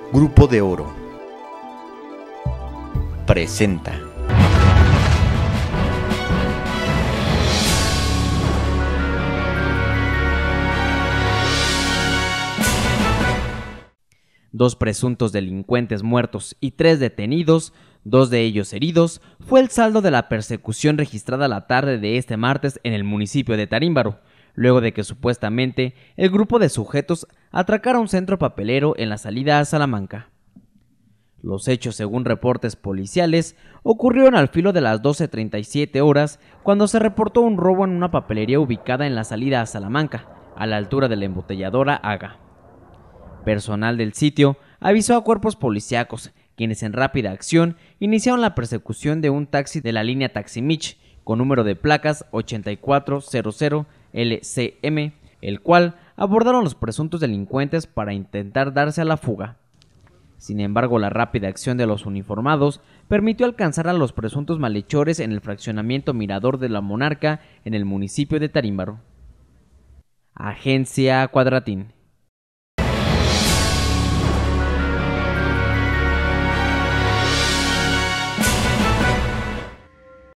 Grupo de Oro presenta Dos presuntos delincuentes muertos y 3 detenidos, 2 de ellos heridos, fue el saldo de la persecución registrada la tarde de este martes en el municipio de Tarímbaro, luego de que supuestamente el grupo de sujetos atracara un centro papelero en la salida a Salamanca. Los hechos, según reportes policiales, ocurrieron al filo de las 12:37 horas cuando se reportó un robo en una papelería ubicada en la salida a Salamanca, a la altura de la embotelladora Aga. Personal del sitio avisó a cuerpos policíacos, quienes en rápida acción iniciaron la persecución de un taxi de la línea Taximich con número de placas 8400 LCM, el cual abordaron los presuntos delincuentes para intentar darse a la fuga. Sin embargo, la rápida acción de los uniformados permitió alcanzar a los presuntos malhechores en el fraccionamiento Mirador de la Monarca en el municipio de Tarímbaro. Agencia Cuadratín.